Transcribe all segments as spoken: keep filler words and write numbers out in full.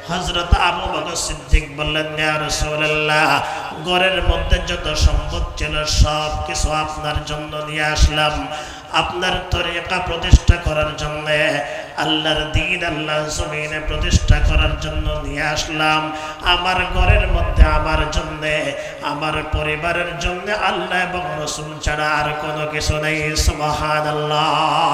হযরত আবু বকর সিদ্দিক বললেন, ইয়া রাসূলুল্লাহ, ঘরের মধ্যে যত সম্পদ ছিল সব কিছু আপনার জন্য নিয়ে আসলাম, আপনার তরিকা প্রতিষ্ঠা করার জন্য, আল্লাহর দ্বীন আল্লাহর জমিনে প্রতিষ্ঠা করার জন্য নিয়ে আসলাম। আমার ঘরের মধ্যে আমার জন্য, আমার পরিবারের জন্য আল্লাহ এবং রাসূল ছাড়া আর কোনো কিছু নেই। সুবহানাল্লাহ।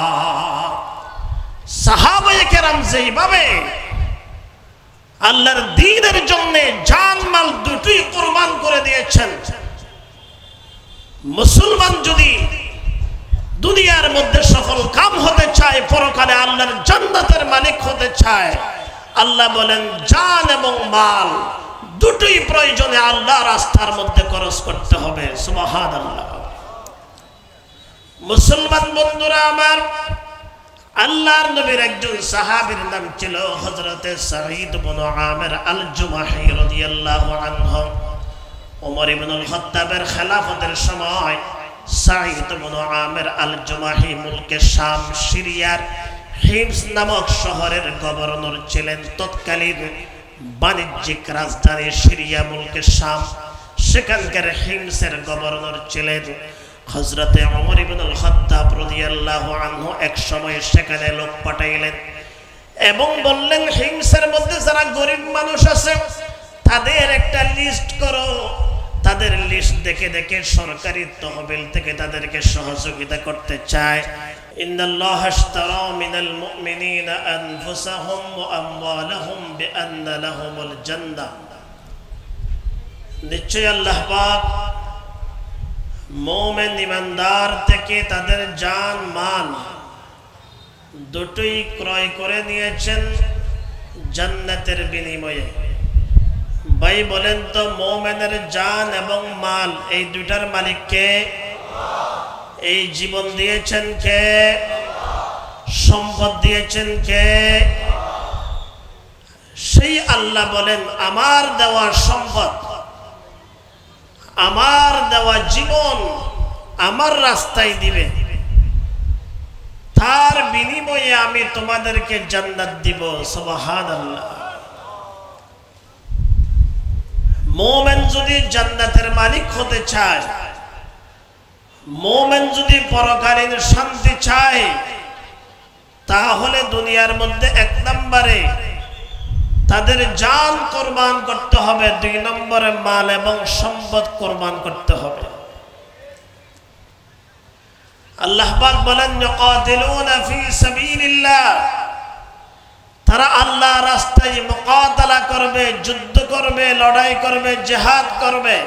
সাহাবায়ে কেরাম যেইভাবে আল্লাহর দ্বীনের জন্য জান মাল দুটোই কুরবান করে দিয়েছেন, মুসলমান যদি দুনিয়ার মধ্যে সফল কাম হতে চায়, পরকালে আল্লাহর জান্নাতের মালিক হতে চায়, আল্লাহ বলেন জান এবং মাল দুটোই প্রয়োজনে আল্লাহর রাস্তার মধ্যে খরচ করতে হবে। সুবহানাল্লাহ। মুসলমান বন্ধুরা আমার, আল্লাহর নবীর একজন সাহাবীর নাম ছিল হযরতে সাঈদ ইবনে আমির আল জুমাহি রাদিয়াল্লাহু আনহু। ওমর ইবনুল খাত্তাবের খেলাফতের সময় সাঈদ ইবনে আমির আল জুমাহি মুলকে শাম সিরিয়ার হিমস নামক শহরের গভর্নর ছিলেন। তৎকালীন বাণিজ্যিক রাজধানী সিরিয়া মুলকে শাম, সেখানকার হিমসের গভর্নর ছিলেন হযরতে ওমর ইবনুল খাত্তাব রাদিয়াল্লাহু আনহু। এক সময় সেখানে লোক পাঠাইলেন এবং বললেন, হিমসের মধ্যে যারা গরিব মানুষ আছে তাদের একটা লিস্ট করো, তাদের লিস্ট দেখে দেখে সরকারি তহবিল থেকে তাদেরকে সহযোগিতা করতে চায়। ইন্নাল্লাহা আশতারা মিনাল মুমিনিনা আনফুসাহুম ওয়া আমওয়ালাহুম বিআন্না লাহুমুল জান্নাহ। নিশ্চয় আল্লাহ পাক মুমিন ইমানদার থেকে তাদের জান মাল দুটোই ক্রয় করে নিয়েছেন জান্নাতের বিনিময়ে। ভাই বলেন তো, মুমিনের জান এবং মাল এই দুটার মালিক কে? এই জীবন দিয়েছেন কে? সম্পদ দিয়েছেন কে? সেই আল্লাহ বলেন, আমার দেওয়া সম্পদ, আমার দেওয়া জীবন আমার রাস্তায় দিবে, তার বিনিময়ে আমি তোমাদেরকে জান্নাত দিব। সুবহানাল্লাহ। মুমিন যদি জান্নাতের মালিক হতে চায়, মুমিন যদি পরকালীন শান্তি চায়, তাহলে দুনিয়ার মধ্যে এক নম্বরে তাদের জান কুরবান করতে হবে, দুই নম্বরে মাল এবং সম্পদ কুরবান করতে হবে। আল্লাহ পাক বলেন, ইউকাতিলুনা ফি সাবিলিল্লাহ, তারা আল্লাহর রাস্তায় মুকাতালা করবে, যুদ্ধ করবে, লড়াই করবে, জিহাদ করবে।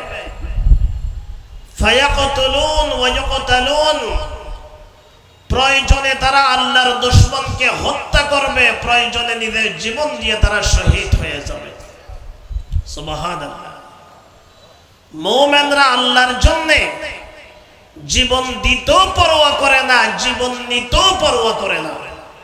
ফায়াকতুলুন ওয়া ইউকতালুন, প্রয়োজনে তারা আল্লাহর দুশমনকে হত্যা করবে, প্রয়োজনে নিজের জীবন দিয়ে তারা শহীদ হয়ে যাবে। সুবহানাল্লাহ। মুমিনরা আল্লাহর জন্য জীবন দিতেও পরোয়া করে না, জীবন নিতেও পরোয়া করে না।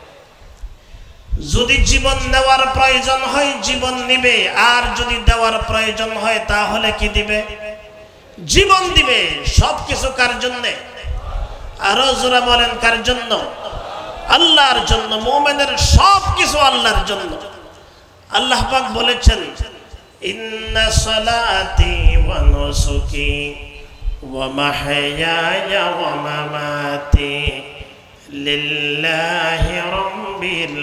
যদি জীবন নেওয়ার প্রয়োজন হয় জীবন নিবে, আর যদি দেওয়ার প্রয়োজন হয় তাহলে কি দিবে? জীবন দিবে। সবকিছু কার জন্যে? আরো জোরে বলেন, কার জন্য? আল্লাহর জন্য। মুমিনের সবকিছু আল্লাহর জন্য। আল্লাহ পাক বলেছেন, ইন্না সালাতি ওয়া নুসুকি ওয়া মাহইয়ায়া ওয়া মামাতি লিল্লাহি রাব্বিল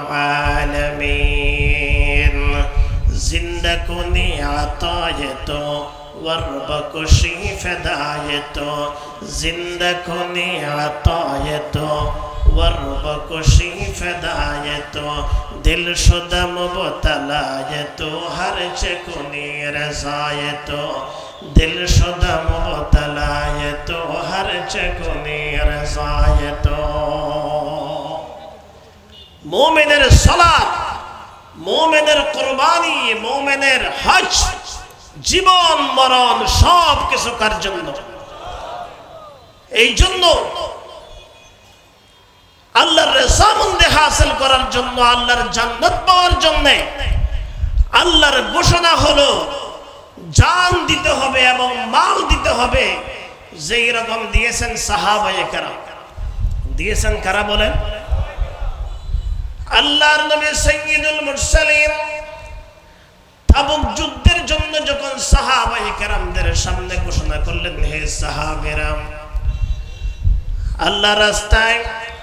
আলামিন। জিন্দা কুনি আতায়েতো वरबकुशी फदायतो, जिंदा कुनी आतायतो वरबकुशी फदायतो, दिल शुदा मुबतलायतो हर चकुनी रजायतो, दिल शुदा मुबतलायतो हर चकुनी रजायतो। मोमिनेर सलात, मोमिनेर कुरबानी, मोमिनेर हज, জীবন মরণ সব কিছু কার জন্য? এই জন্য আল্লাহর রেজামন্দি হাসিল করার জন্য, আল্লাহর জান্নাত পাওয়ার জন্য আল্লাহর ঘোষণা হলো জান দিতে হবে এবং মাল দিতে হবে, যেই রকম দিয়েছেন সাহাবায়ে কেরাম। দিয়েছেন কারা বলেন? আল্লাহর নবী সাইয়্যিদুল মুরসালিন সাহাবীরা আল্লাহ রাস্তায়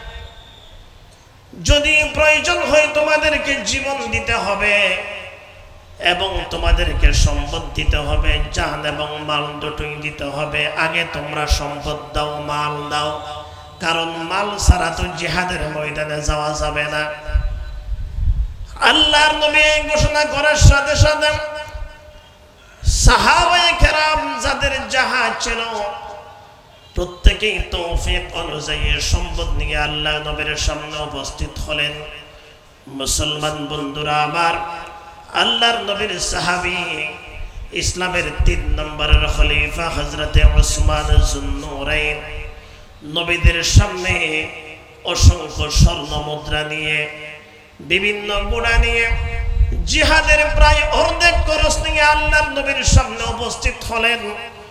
যদি প্রয়োজন হয় তোমাদেরকে জীবন দিতে হবে এবং তোমাদেরকে সম্পদ দিতে হবে, জান এবং মাল দুটোই দিতে হবে। আগে তোমরা সম্পদ দাও, মাল দাও, কারণ মাল ছাড়া তো জিহাদের ময়দানে যাওয়া যাবে না। আল্লাহর নবী ঘোষণা করার সাথে সাথে সাহাবায়ে কেরাম যাদের জাহাজ ছিল প্রত্যেকেই তৌফিক অনুযায়ী সম্পদ নিয়ে আল্লাহ নবীর সামনে উপস্থিত হলেন। মুসলমান বন্ধুরা আমার, আল্লাহর নবীর সাহাবী ইসলামের তিন নম্বরের খলিফা হযরতে ওসমান যুন্নুরাইন নবীদের সামনে অসংখ্য স্বর্ণ মুদ্রা নিয়ে, বিভিন্ন গুণা নিয়ে, জিহাদের প্রায় অর্ধেক খরচ নিয়ে আল্লাহর নবীর সামনে উপস্থিত হলেন।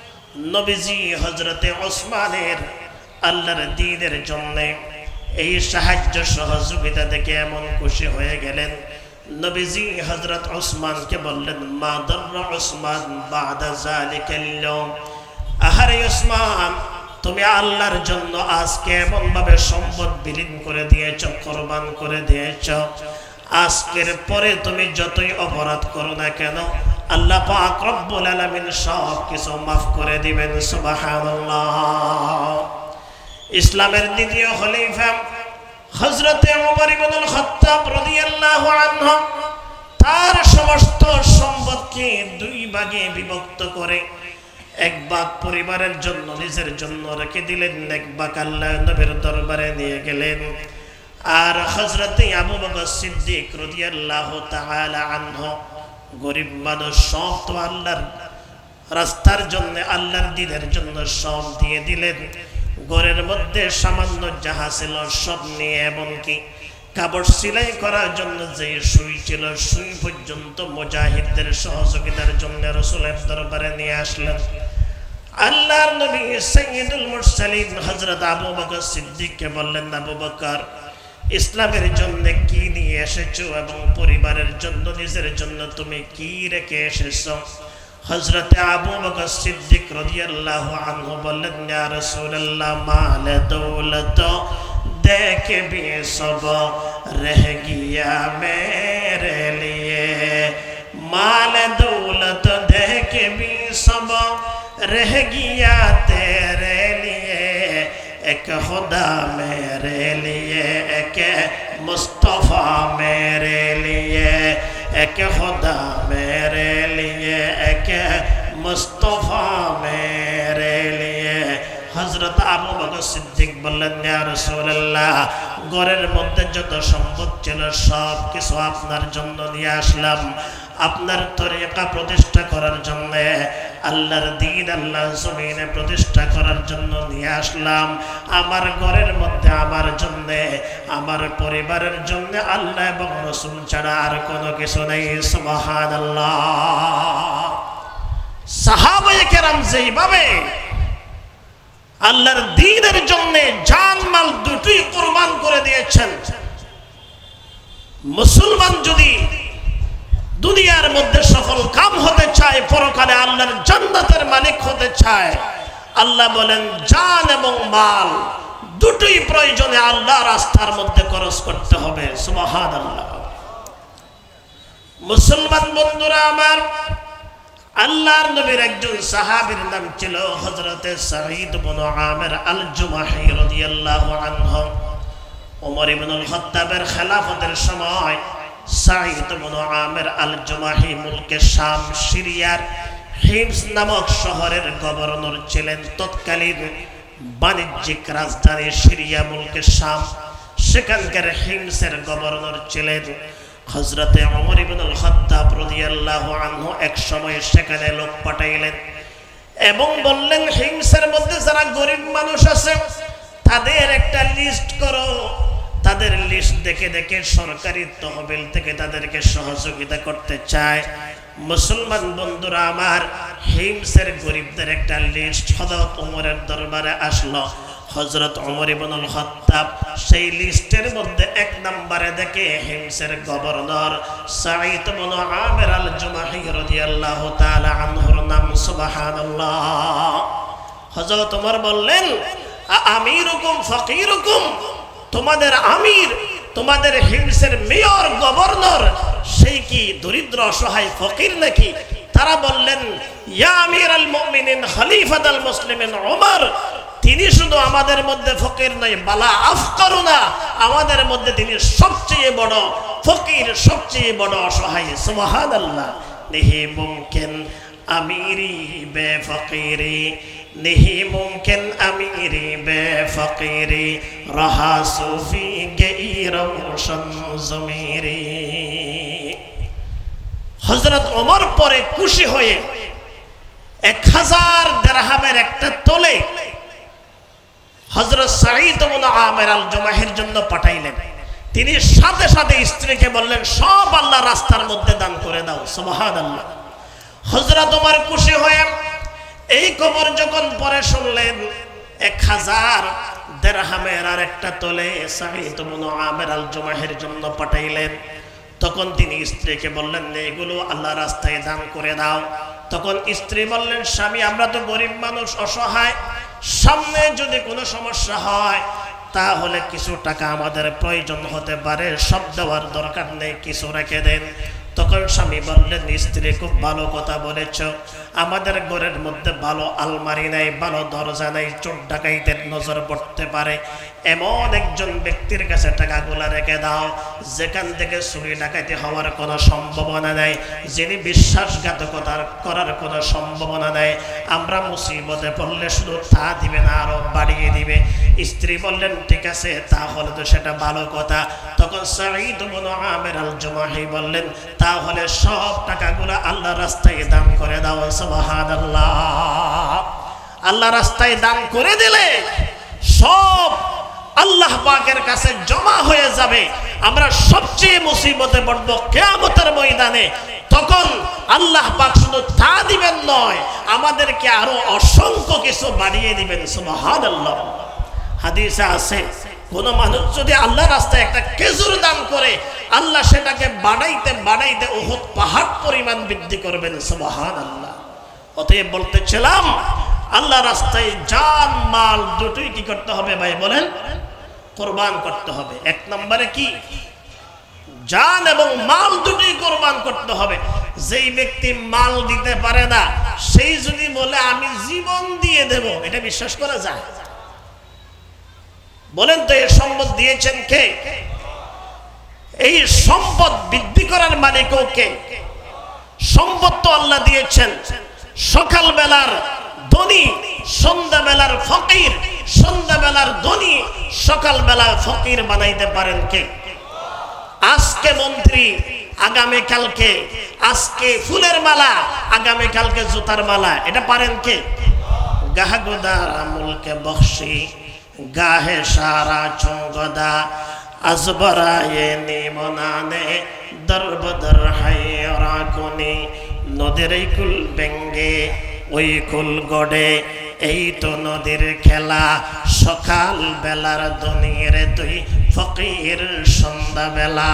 নবীজি হযরতে ওসমানের আল্লাহর দ্বীনের জন্য এই সাহায্য সহযোগিতা দেখে এমন খুশি হয়ে গেলেন, নবীজি হযরত ওসমানকে বললেন, মা দাররা ওসমান বাদা যালিকাল ইয়াওম, আহারে ওসমান, তুমি আল্লাহর জন্য আজকে এমন ভাবে সম্পদ বিলীন করে দিয়েছো, কুরবান করে দিয়েছো, আজকের পরে তুমি যতই অপরাধ করো না কেন আল্লাহ পাক রব্বুল আলামিন সব কিছু মাফ করে দিবেন। সুবহানাল্লাহ। ইসলামের দ্বিতীয় খলিফা হযরতে ওমর ইবনুল খাত্তাব রাদিয়াল্লাহু আনহু তার সমস্ত সম্পদকে দুই ভাগে বিভক্ত করে এক ভাগ পরিবারের জন্য, নিজের জন্য রেখে দিলেন, এক ভাগ আল্লাহর নবীর দরবারে নিয়ে গেলেন। আর হযরতে আবু বকর সিদ্দিক রাদিয়াল্লাহু তাআলা আনহু গরিব মানুষ, সব তো আল্লাহর রাস্তার জন্য, আল্লাহর দ্বীনের জন্য সব দিয়ে দিলেন। ঘরের মধ্যে সামান্য যাহা ছিল সব নিয়ে, এমনকি কাপড় সেলাই করার জন্য যে সুই ছিল সুই পর্যন্ত মুজাহিদদের সহযোগিতার জন্য রাসূলের দরবারে নিয়ে আসলেন। আল্লাহর নবী সাইয়্যিদুল মুরসালিন হযরত আবু বকর সিদ্দিককে বললেন, আবু বকর, ইসলামের জন্য কি নিয়ে এসেছো এবং পরিবারের জন্য, নিজের জন্য তুমি কি রেখে এসেছো? হযরতে আবু বকর সিদ্দিক রাদিয়াল্লাহু আনহু বললেন, ইয়া রাসূলুল্লাহ, মাল দৌলত দেখে भी सब रह गया मेरे लिए, माल दौलत देखे भी सब रह गया तेरे लिए, एक खुदा मेरे लिए, एक मुस्तफा मेरे लिए, एक खुदा मेरे लिए, एक मुस्तफा मेरे लिए। হযরত আবু বকর সিদ্দিক বললেন, ইয়া রাসূলুল্লাহ, ঘরের মধ্যে যত সম্পদ ছিল সব কিছু আপনার জন্য নিয়ে আসলাম, আপনার তরিকা প্রতিষ্ঠা করার জন্য, আল্লাহর দ্বীন আল্লাহর জমিনে প্রতিষ্ঠা করার জন্য নিয়ে আসলাম। আমার ঘরের মধ্যে আমার জন্য, আমার পরিবারের জন্য আল্লাহ এবং রাসূল ছাড়া আর কোনো কিছু নেই। সুবহানাল্লাহ। সাহাবায়ে কেরাম যেইভাবে আল্লাহর দ্বীনের জন্য জান মাল দুটোই কুরবান করে দিয়েছেন, মুসলমান যদি দুনিয়ার মধ্যে সফল কাম হতে চায়, পরকালে আল্লাহর জান্নাতের মালিক হতে চায়, আল্লাহ বলেন জান এবং মাল দুটোই প্রয়োজনে আল্লাহ রাস্তার মধ্যে খরচ করতে হবে। সুবহানাল্লাহ। মুসলমান বন্ধুরা আমার, আল্লাহর নবীর একজন সাহাবীর নাম ছিল হযরতে সাঈদ ইবনে আমির আল জুমাহি রাদিয়াল্লাহু আনহু। ওমর ইবনুল খাত্তাবের খেলাফতের সময় সাঈদ ইবনে আমির আল জুমাহি মুলকে শাম, সিরিয়ার হিমস নামক শহরের গভর্নর ছিলেন। তৎকালীন বাণিজ্যিক রাজধানী সিরিয়া মুলকে শাম, সেখানকার হিমসের গভর্নর ছিলেন হযরতে ওমর ইবনুল খাত্তাব রাদিয়াল্লাহু আনহু। এক সময় সেখানে লোক পাঠাইলেন এবং বললেন, হিমসের মধ্যে যারা গরিব মানুষ আছে তাদের একটা লিস্ট করো, তাদের লিস্ট দেখে দেখে সরকারি তহবিল থেকে তাদেরকে সহযোগিতা করতে চায়। মুসলমান বন্ধুরা আমার, হিমসের গরিবদের একটা লিস্ট হযরত ওমরের দরবারে আসলো। হযরত ওমর ইবনুল খাত্তাব সেই লিস্টের মধ্যে এক নম্বরে দেখে হিমসের গভর্নর সাঈদ ইবনে আমির আল জুমাহি রাদিয়াল্লাহু তাআলা আনহুর নাম। সুবহানাল্লাহ। হযরত ওমর বললেন আমিরুকুম ফকিরুকুম, তোমাদের আমির, তোমাদের হিমসের মেয়র, গভর্নর, সেই কি দরিদ্র অসহায় ফকির নাকি? তারা বললেন ইয়া আমিরাল মুমিনিন খলিফাতুল মুসলিমিন ওমর, তিনি শুধু আমাদের মধ্যে ফকির নয়, বালা আফকারুনা, আমাদের মধ্যে তিনি সবচেয়ে বড় ফকির, সবচেয়ে বড় অসহায়। সুবহানাল্লাহ। নেহি মুমকিন আমিরি বে ফকিরি, নেহি মুমকিন আমিরি বে ফকিরি, রহা সুফি গেই রওশন জমিরি। হযরত ওমর পরে খুশি হয়ে এক হাজার দিরহামের একটা তোলে হযরত সাঈদ ইবনে আমির আল জুমাহির জন্য পাঠাইলেন। তিনি সাথে সাথে স্ত্রীকে বললেন সব আল্লাহর রাস্তার মধ্যে দান করে দাও। সুবহানাল্লাহ। হযরত ওমর খুশি হয়ে এই খবর যখন পরে শুনলেন, এক হাজার দিরহামের আর একটা তোলে সাঈদ ইবনে আমির আল জুমাহির জন্য পাঠাইলেন। তখন তিনি স্ত্রীকে বললেন এগুলো আল্লাহর রাস্তায় দান করে দাও। তখন স্ত্রী বললেন স্বামী, আমরা তো গরিব মানুষ, অসহায়, সামনে যদি কোনো সমস্যা হয় তাহলে কিছু টাকা আমাদের প্রয়োজন হতে পারে, সব দেওয়ার দরকার নেই, কিছু রেখে দেন। তখন স্বামী বললেন স্ত্রী খুব ভালো কথা বলেছ, আমাদের ঘরের মধ্যে ভালো আলমারি নাই, ভালো দরজা নাই, চোর ডাকাইতের নজর পড়তে পারে, এমন একজন ব্যক্তির কাছে টাকাগুলা রেখে দাও যেখান থেকে চুরি ডাকাতি হওয়ার কোনো সম্ভাবনা নাই, যিনি বিশ্বাসঘাতকতা করার কোনো সম্ভাবনা নাই, আমরা মুসিবতে পড়লে শুধু তা দিবে না আরো বাড়িয়ে দিবে। স্ত্রী বললেন ঠিক আছে, তাহলে তো সেটা ভালো কথা। তখন সাঈদ ইবনে আমির আল জুমাহি বললেন তাহলে সব টাকাগুলো আল্লাহ রাস্তায় দান করে দাও। সুবহানাল্লাহ। আল্লাহ রাস্তায় দান করে দিলে সব আল্লাহ পাকের কাছে জমা হয়ে যাবে। আমরা সবচেয়ে মুসিবতে পড়ব কিয়ামতের ময়দানে, তখন আল্লাহ পাক শুধু তা দিবেন নয়, আমাদেরকে আরো অসংখ্য কিছু বাড়িয়ে দিবেন। সুবহানাল্লাহ। হাদিসে আছে কোন মানুষ যদি আল্লাহ রাস্তায় একটা খেজুর দান করে, আল্লাহ সেটাকে বাড়াইতে বাড়াইতে উহুদ পাহাড় পরিমাণ বৃদ্ধি করবেন। সুবহানাল্লাহ। অতএব বলতেছিলাম আল্লাহ রাস্তায় জান মাল দুটোই কি করতে হবে ভাই বলেন? কোরবান করতে হবে। এক নম্বরে কি? জান এবং মাল দুটোই কোরবান করতে হবে। যেই ব্যক্তি মাল দিতে পারে না, সেই যদি বলে আমি জীবন দিয়ে দেব, এটা বিশ্বাস করা যায়? বলেন তো এই সম্পদ দিয়েছেন কে? এই সম্পদ বৃদ্ধি করার মালিকও কে? সম্পদ তো আল্লাহ দিয়েছেন। সকাল বেলার ধনী, সন্ধ্যা বেলার ফকির, সন্ধ্যা বেলার ধনী, সকাল বেলা ফকির বানাইতে পারেন কে? আজকে মন্ত্রী, আগামী কালকে, আজকে ফুলের মালা, আগামী কালকে জুতার মালা, এটা পারেন কে? গাহগুদার আমুলকে বখশি গাহে সারা চঙ্গদা আজবরায়ে নিমনানে দরবদর হায়রা কোনি, নদীর এই কুল বেঙ্গে ওই কুল গড়ে, এই তো নদীর খেলা, সকাল বেলার ধনীর তুই ফকির সন্ধ্যা বেলা।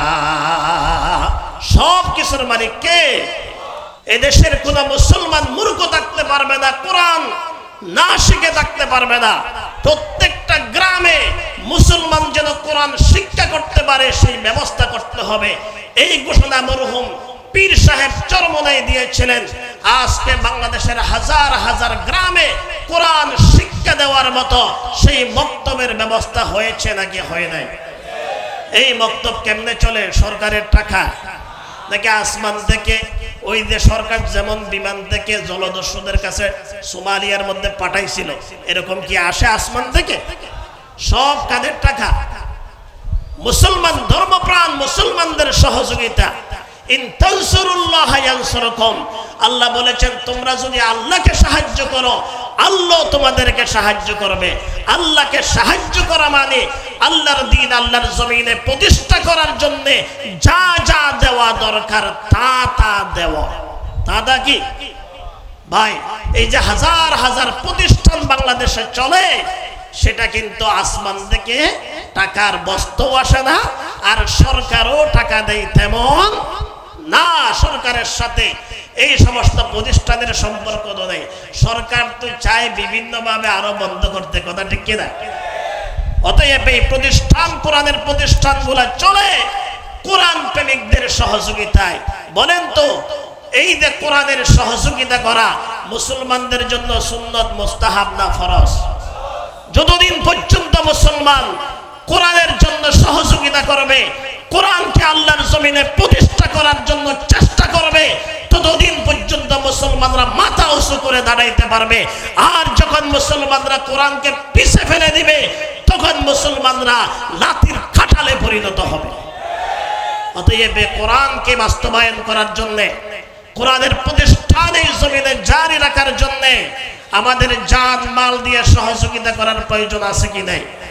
সব কিছুর মালিক কে? এদেশের কোন মুসলমান মূর্খ থাকতে পারবে না, কোরআন না শিখে থাকতে পারবে না। প্রত্যেকটা গ্রামে মুসলমান যেন কোরআন শিক্ষা করতে পারে সেই ব্যবস্থা করতে হবে। এই ঘোষণা মরহুম পীর সাহেব চরমনাই দিয়েছিলেন। আজকে বাংলাদেশের হাজার হাজার গ্রামে কোরআন শিক্ষা দেওয়ার মতো সেই মক্তবের ব্যবস্থা হয়েছে নাকি হয় নাই? এই মক্তব কেমনে চলে? সরকারের টাকা নাকি আসমান থেকে? ওই যে সরকার যেমন বিমান থেকে জলদস্যুদের কাছে সোমালিয়ার মধ্যে পাঠাইছিল, এরকম কি আসে আসমান থেকে? সব কাদের টাকা? মুসলমান ধর্মপ্রাণ মুসলমানদের সহযোগিতা। ইন তানসুরুল্লাহ ইয়ানসুরকুম, আল্লাহ বলেছেন তোমরা যদি আল্লাহকে সাহায্য করো, আল্লাহ তোমাদেরকে সাহায্য করবে। আল্লাহকে সাহায্য করা মানে আল্লাহর দ্বীন আল্লাহর জমিনে প্রতিষ্ঠা করার জন্য যা যা দেওয়া দরকার তা তা দেওয়া। তা কি ভাই? এই যে হাজার হাজার প্রতিষ্ঠান বাংলাদেশে চলে, সেটা কিন্তু আসমান থেকে টাকার বস্তাও আসে না, আর সরকারও টাকা দেয় তেমন না। সরকারের সাথে এই সমস্ত প্রতিষ্ঠানের সম্পর্ক তো নেই। সরকার তো চায় বিভিন্নভাবে আরো বন্ধ করতে, কথা ঠিক কিনা? অতএব এই প্রতিষ্ঠান, কোরআনের প্রতিষ্ঠানগুলো চলে কোরআন প্রেমিকদের সহযোগিতায়। বলেন তো, এই যে কোরআনের সহযোগিতা করা মুসলমানদের জন্য সুন্নত, মুস্তাহাব না ফরজ? যতদিন পর্যন্ত মুসলমান কোরআনের জন্য সহযোগিতা করবে, কোরআনকে আল্লাহর জমিনে প্রতিষ্ঠা করার জন্য চেষ্টা করবে, ততদিন পর্যন্ত মুসলমানরা মাথা উঁচু করে দাঁড়াইতে পারবে। আর যখন মুসলমানরা কোরআনকে পিছে ফেলে দিবে, তখন মুসলমানরা লাঠির খাটালে পরিণত হবে। অতএব কোরআনকে বাস্তবায়ন করার জন্য, কোরআনের প্রতিষ্ঠান এই জমিনে জারি রাখার জন্য আমাদের জান মাল দিয়ে সহযোগিতা করার প্রয়োজন আছে কি নাই?